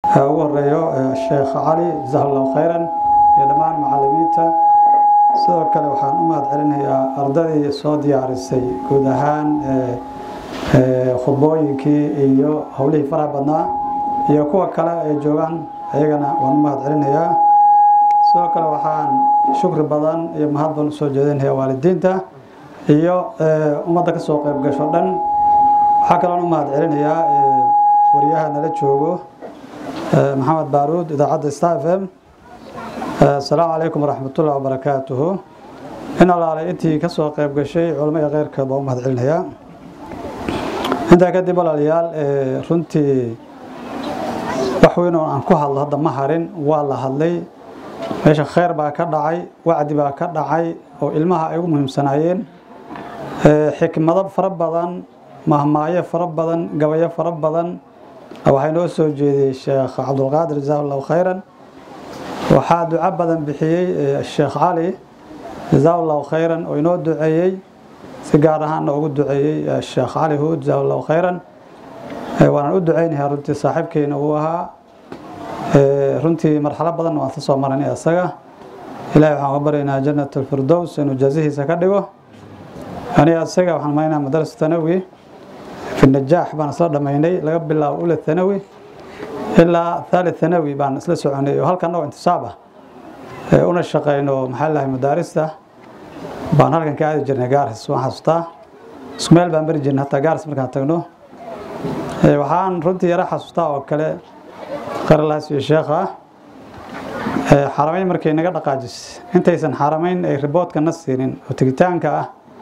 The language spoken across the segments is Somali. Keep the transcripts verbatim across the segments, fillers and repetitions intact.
ugu horeeyo Sheekh Cali jazakallahu khayran iyo dhammaan macallimiinta sidoo kale waxaan u mahad celinayaa ardayda soo diyaarisay guud ahaan ee khudbooyinkii iyo hawlihii faraha badnaa iyo kuwa kale ee joogan ayagana waan u mahad celinayaa sidoo kale waxaan shukri badan iyo mahad badan soo jeedinayaa waalidiinta iyo ummadda ka soo qayb gasho dhan waxa kale oo u mahad celinayaa wariyaha nala joogo محمد بارود إذاعة ستار إف إم. السلام عليكم ورحمة الله وبركاته. إن الله على إنتي كسوة قيب شيء علماء غير كبار مهد علنها. أنت كده بلا ليال رنتي بحوينه عن كه الله هذا مهرين والله هاللي إيش خير بكرعي وعد بكرعي وإلمها أيوم مهم سنين حكمة فرب بدن مهماية فرب بدن قوية فرب بدن waxay noo soo jeeday Sheekh Abdul Qaadir jazakallahu khayran waxa duca badan bixiyay Sheekh Cali jazakallahu khayran oo inoo duceeyay si gaar ahaan ugu duceeyay Sheekh Cali Huud jazakallahu khayran waan u duceynayaa runtii saaxiibkeena uu ahaa runtii marxalad badan oo aan soo maranay asaga ilaahay waxaan u baryaynaa jannatul firdaws inuu jazahiisa ka dhigo aniga asaga waxaan maynaa madrasa tanawi في النجاح بان صار دميني لقى بالله أولى الثانوي إلا ثالث ثانوي بان سلسوا عني وهل كان نوع انتصابه أنا الشقين ومحله مدارسته بان هل كان كاد جرنا جارس وحصته سميل بان برجنا حتى جارس مركان تجنو وحان رنتي راح حصته وكله خير الله سوي الشيخة حرمين مركين نقدر قاجس أنت يسن حرمين رباط كناس سيرين وتجتان كا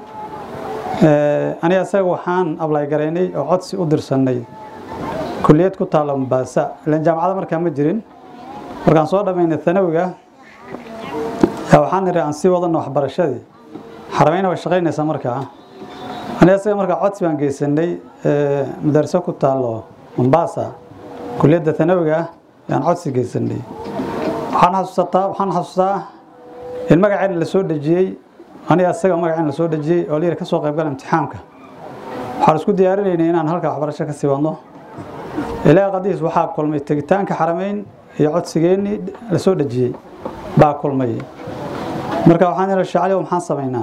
أنا أسأل وحان أبلاي قريني وعدسي أدرسني كلية كتالة مباسة لأن جامعة مركان مجرين مركان صورة من الثانوية وحان رأنسي وضن وحبر الشدي حرمين وشغين نسا مركا أنا أسأل مركا عدسي بان قيسني مدرسة كتالة مباسة كلية الثانوية يعني عدسي قيسني وحان حسوستا وحان حسوستا المقعين اللي سود الجي أنا أسأل مرة لسود الجي أولي ركسوا قبل امتحانك حرس كودي أريني إن أنا هلك أخبار الشكل سوانه إلى قديس وحاب كل مي تجتان كحرمين يعود سجيني لسود الجي باكل مي مركب وحنا الشعلي ومحصة بيننا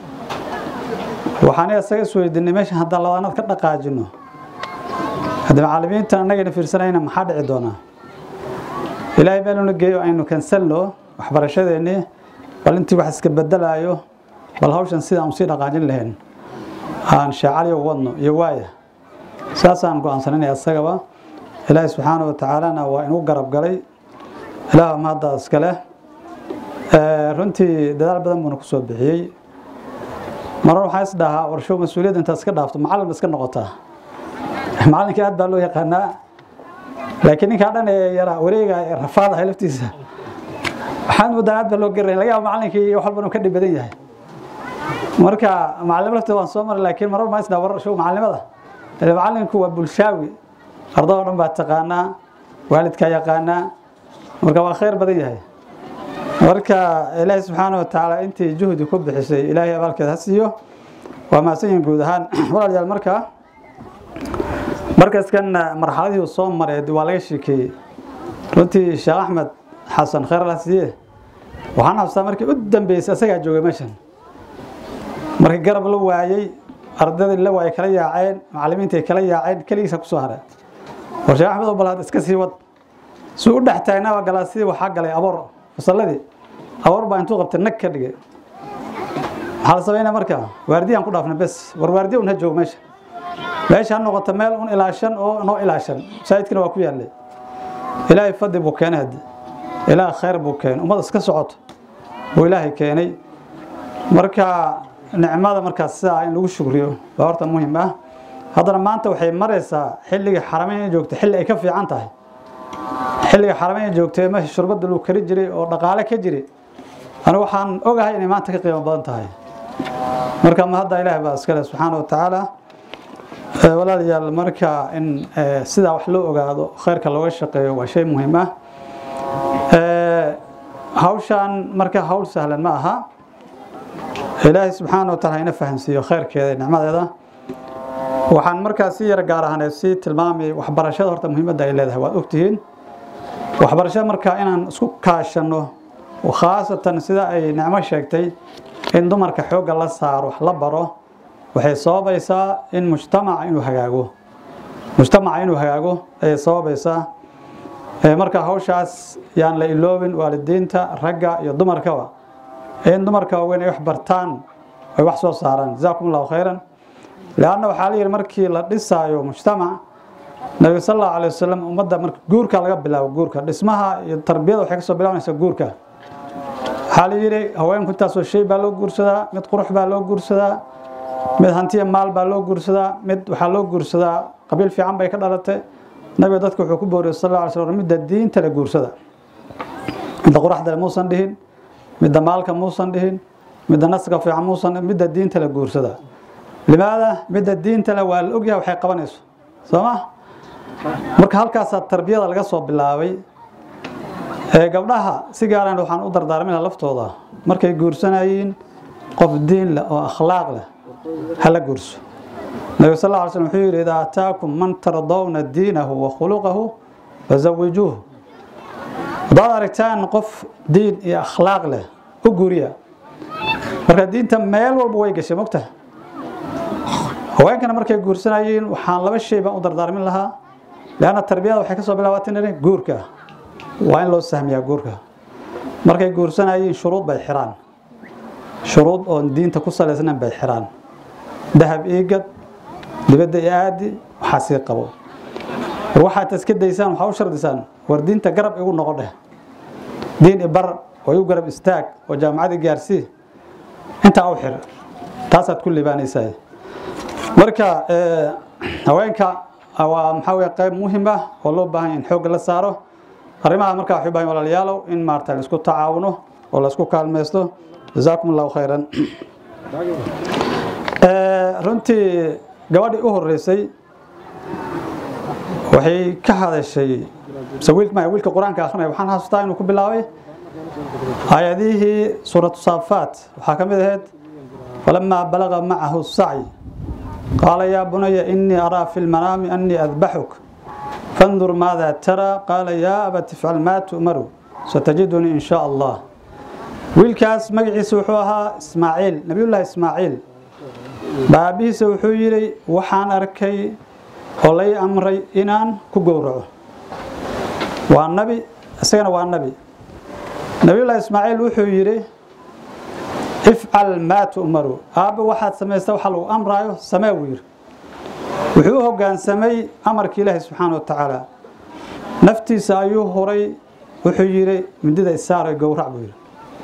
وحنا أسأل سويد إني ماشي هذا الله أنا كنا قاجنه هذا معلمين ترى نجي في رسالة هنا محد عدونا إلى يبالون الجيو إنه كنسله أخبار الشيء إني بل أنت واحد كبدل أيوه بل هوشن سيدا مصير قاعدين لهن عن شعالي ووضنه يوايه ساسا نقول عن سنين السجبة إلهي سبحانه وتعالى وإنه قرب قلي إله ما هذا سكله رنتي دار بدن منقصود بحي مرة حاسس ده ورشوا مسؤولية أنت سكر دافت معلم بس كنا قطع معلم كده بلو يقنا لكن كان يرى وريجا رفاض هاي لفتيسه حان وداعات بلو قرين لقى معلم كي يحب إنه كده بديه marka macallin lafta waan soo maray laakiin marar ma isda war show macallimada ee macallinku waa bulshaawi ardayda dhan baa taqaana waalidka yaqaana marka waa khayr badan yahay marka ilaahay subhanahu wa ta'ala intii juhdi ku bixisay ilaahay abaalkeeda hasiyo waa ma sayin guud ahaan walaalayaal marka markaas kan marxaladii soo maray waa laga shikay runtii Sheekh Ahmed Xasan khayr la siiyay waxaan xasuustaa markii u dambeysay asaga joogay meeshan markii garab la waayay ardayda la waayay kala yaaceen macallimiinta kala yaaceen kaliisa ku soo haray waxa Ahmed oo balaad iska sii wad soo u dhaxtayna waa galaasii waxa galay aboor fasaladii aboor baa intuu qabtay nag ka dhigay hal sameeyna markaa waardiyan ku dhaafna bas war waardiyo una joog meesha meesha noqoto meel un ilaashan oo noo ilaashan saayidkina waa ku yaalay ilaahay fadhi buu keenay ilaahay khayr buu keenay umada iska socoto oo ilaahay keenay marka نعمة مركز ساعة إن لو شكريه بارت مهمة هذا ما أنت وحي مريسا حلقة حرمين جوكت حلقة كفي عنتها حلقة حرمين جوكت ماشي شربت دلو كريجري أو نقالة كجري أنا وحن أوجه إني ما أنت قيمة بانتها مركز ما هذا إله بس كله سبحانه وتعالى ولا رجال مركز إن سدا وحلو أوجه خير كلو الشقي وشيء مهمة هاوشان مركز هاول سهلا معها إلهي سبحانه وتعالى ينفهم سيو خير كذا نعمة هذا وحن مركز سير جارهنا سي تلمامي وحبرشة هرت مهمة ده إلى هو أكتين waxbarashada marka inaan isku kaashano khaasatan sida ay nacmo sheegtay in dumarka xooga la saaro wax la baro waxay sababaysaa in mujtamaca inuu hagaago mujtamaca inuu hagaago ay sababaysaa marka hawshaas yaan la iloobin waalidiinta ragga iyo dumarkaba in dumarka weyn ay wax bartaan ay wax soo saaraan jazaakumullahu khayran laana waxa la yiri markii la dhisaayo mujtamac nabi sallallahu alayhi wasallam umada marka guurka laga bilaabo guurka dhismaha iyo tarbiyada waxay ka soo bilaabanaysaa guurka hal yiri haweenku taasoo shay baa loo guursadaa mid qurux baa loo guursadaa mid hantiya maal baa loo guursadaa mid waxa loo guursadaa qabiil fiican bay ka dhalatay nabi dadku wuxuu ku booriyay sallallahu alayhi wasallam mid diinta la guursada mid quraxda muusan dhihin mid maalka muusan dhihin mid naska fiican muusan mid diinta la guursada limaada mid diinta la waa ogyahay waxay qabanayso sooma marka halkaas tarbiyada laga soo bilaabay ee gabdhaha si gaar ah waxaan u dardaarminayaa laftooda markay guursanayeen qof diin leh oo akhlaaq leh hala guurso nabi sallallahu alayhi wasallam wuxuu yiri idaa ataakum man tardawna diinahu wa khuluquhu fazawijuhu dad aragtaan qof diin iyo akhlaaq leh u guuriya marka diinta meel walba way gashay mogta haweenkana markay guursanayeen waxaan laba shay baan u dardaarmin lahaa laana tarbiyada waxay ka soo bilaabatay guurka waa in loo sahmiyaa guurka markay guursanayeen shuruud bay xiraan shuruud oo diinta ku saleysan bay xiraan dahab eegad dibadda aadi waxa si qabo waxa taska deysaan waxa u shardisaan war diinta garab igu noqdo diin ibar oo igu garab istaag oo jaamacada gaarsi inta u xir taasaad ku liibaanaysaa marka ee haweenka waa maxaa qayb muhiim ah oo loo baahan in xoog la saaro arimaha marka waxay baahan walaalayaal in maarta la isku tacaawuno oo la isku kaalmeysto jazaakumullahu khayran ee runtii gabadhii u horeysay waxay ka hadashay sawiilka ma wiilka quraanka akhrinay waxaan xasuustaa inuu ku bilaabay ayadihi suuratu saafat waxa kamid ahayd falamma balaga ma'ahu sa'i قال يا بني إني أرى في المنام أني أذبحك فانظر ماذا ترى قال يا أبت افعل ما تؤمر ستجدني إن شاء الله ويلكاس مجعي سوحوها إسماعيل نبي الله إسماعيل بابي سوحويري وحان أركي ولي أمري إنان كقورعه والنبي أسينا والنبي نبي الله إسماعيل وحويري افعل ما تؤمر اب واحد سميسته waxa lagu amrayo sameeyir wuxuu hoggaansamay amarka Ilaahay subhanahu wa ta'ala naftiisa ayuu horay wuxuu yiri midida isaaray gowrac buu yiri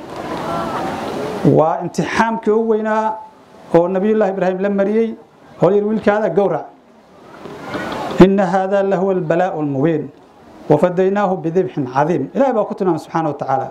waa imtixaamkii ugu weynaa oo nabi Allah Ibrahim la mariyay oo yiri wiilkaada gowrac in hada lahu al-bala'u al-mubin wa fadaynaahu bidhibhin 'azim Ilaahay baa ku tilmaamay subhanahu wa ta'ala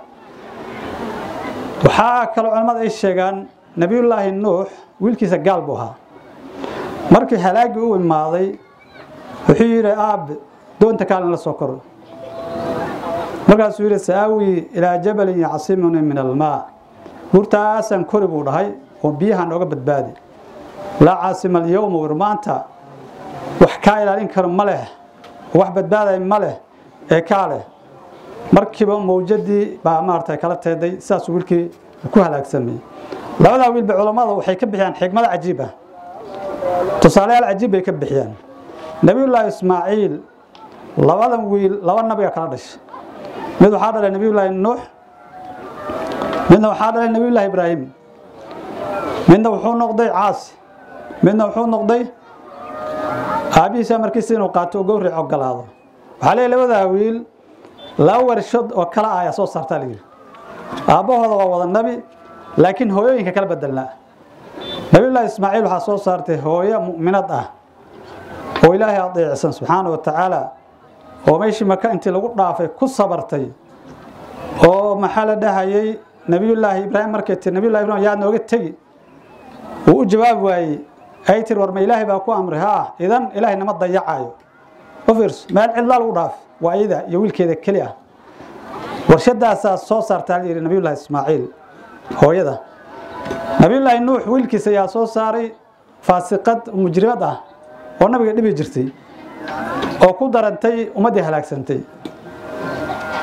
waxa kale culimada ay sheegan nabiyullaahi nuux wiilkiisa gaal buu ahaa markii halaagi uu imaaday wuxuu yiri aab doonta kaalin la soo koro markaas uu yiri saawi ila jabal ya'simun min al-maa murtaasan kori buu dhahay oo biyaha nooga badbaadi la caasim al-yawm warmaanta wax ka ilaalin karo ma leh wax badbaaday ma leh ee kaale markiiba mawjadii baa maartay kala teeday saas wiilkii ku halaagsamay labada wiil baa culimada waxay ka bixiyaan xigmad cajiib ah tusaalayaal cajiib ay ka bixiyaan nabiyullaahi ismaaciil labada wiil laba nabiga kala dhashay mid waxa dhalay nabiyullaahi nuux midna waxa dhalay nabiyullaahi ibraahim midna wuxuu noqday caas midna wuxuu noqday aabihiisa markiisa inuu qaato gowric ogolaado waxa leeyahay labada wiil la warshad oo kala ah soo saartaa liir aabahooda waa wada nabi laakiin hooyooyinka kala bedelna nabiyullaahi ismaaciil waxa soo saartay hooyo mu'minad ah oo ilaahay adeecsan subhanahu wa ta'ala oo meeshii maka intii lagu dhaafay ku sabartay oo maxaa la dhahayay nabiyullaahi ibraahim markay tii nabiyullaahi ibraahim yaa nooga tagi uu jawaab waayay ay tir war ma ilaahay baa ku amray ha idan ilaahay nama dayacayo ofirs meel cid lagu dhaaf waayida iyo wiilkeeda kaliya warshadaas soo saartay yiri nabiyullaahi ismaaciil hooyada nabiyullaahi nuux wiilkiisa yaa soo saaray faasiqad mujrimad ah oo nabiga dhibi jirtay oo ku darantay ummadii halaagsantay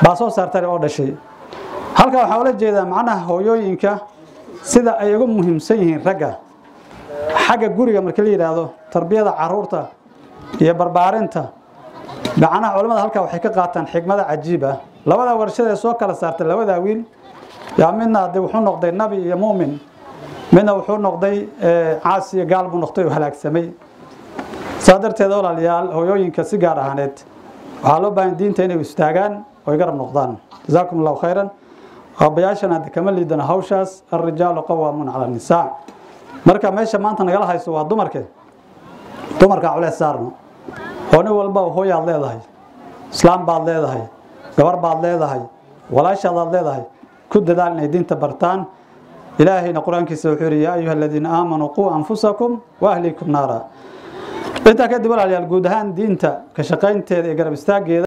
baa soo saartay oo dhashay halka waxa ula jeedaa macnaha hooyooyinka sida ay ugu muhiimsan yihiin ragga xagga guriga marka la yiraahdo tarbiyada caruurta iyo barbaarinta gacanaha culimada halka waxay ka qaataan xigmada cajiib ah labada warshada soo kala saartay labada wiil yaa midna dib wuxuu noqday nabi iyo muumin midna wuxuu noqday caasi iyo gaal buu noqday oo halaagsamay saadarteeda walaalayaal hooyooyinka si gaar ahaaneed waxa loo baahan diinta inay istaagaan oo garab noqdaan jazakumullahu khayran abayaashana kama liidana hawshaas ar-rijaalu qawwaamun 'ala an-nisaa marka meesha maanta nagala hayso waa dumarka dumarka culays saarno oo nin walba hooyaad leedahay islaam baad leedahay gabar baad leedahay walaashaad leedahay ku dadaal inay diinta bartaan ilaahayna quraankiisa wuxuu yiri yaa ayyuhalladina aamanu qu anfusakum wa ahlikum naara inta ka dib walaalayaal guud ahaan diinta ka shaqaynteeda iyo garab istaageeda